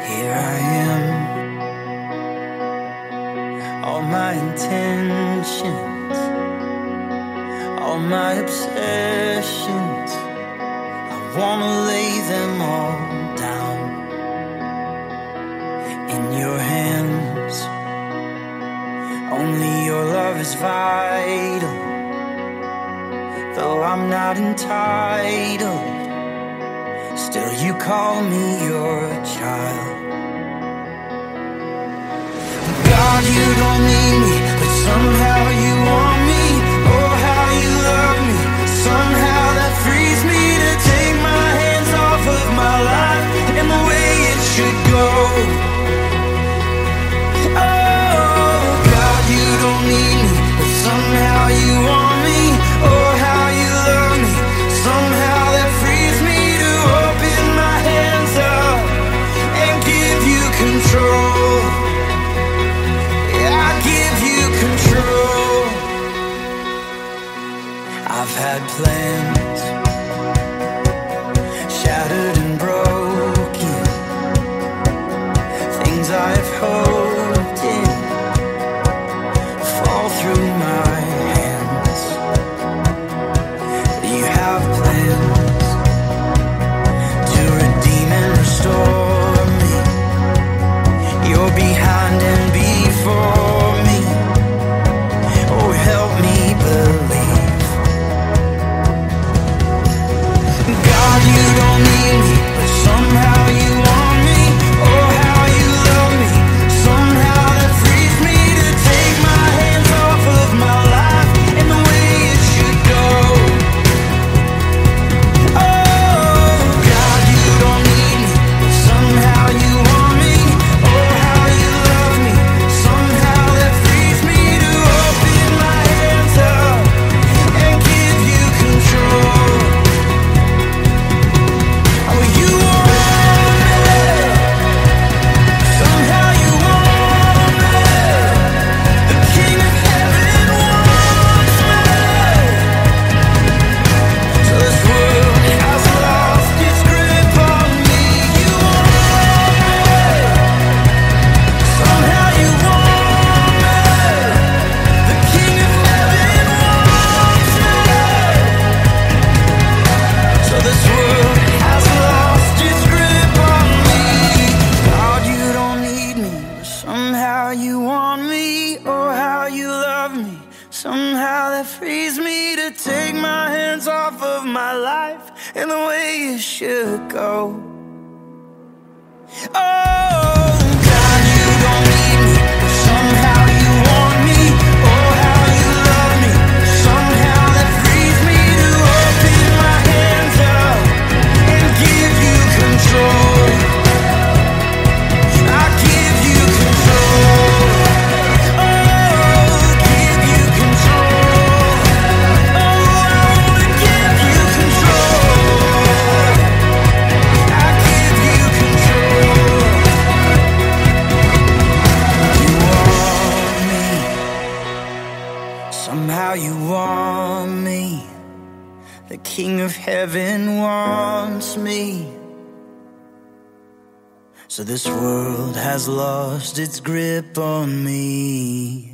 Here I am, all my intentions, all my obsessions, I wanna lay them all down in your hands. Only your love is vital, though I'm not entitled. Still you call me your child. God, you don't need me, but somehow you want me. Oh, how you love me. Somehow that frees me to take my hands off of my life and the way it should go. Oh, God, you don't need me, but somehow you want me. Oh, how you love me. Somehow that frees me to open my hands up and give you control. Yeah, I give you control. I've had plans shattered and broken, things I've hoped in fall through my hands. You have plans to redeem and restore me. You're behind and before me. Oh, help me believe. God, you don't need me, but somehow you want me. Oh, how you love me. Somehow that frees me to take my hands off of my life and the way it should go. Oh, God, you don't need me, but somehow you want me. Oh, how you love me. Somehow that frees me to open my hands up and give you control. Oh, you want me. Somehow you want me. The King of Heaven wants me. So this world has lost its grip on me. You want me. Somehow you want me. The King of Heaven wants me. So this world has lost its grip on me. God, you don't need me, but somehow you want me. Oh, how you love me. Somehow that frees me to take my hands off of my life and the way it should go. Oh, God, you don't need me, but somehow you want me. Oh, how you love me. Somehow that frees me to open my hands up and give you control. I give you control. Oh, give you control. Oh, I wanna give you control. I give you control. You want me. Somehow you want me. The King of Heaven wants me. So this world has lost its grip on me.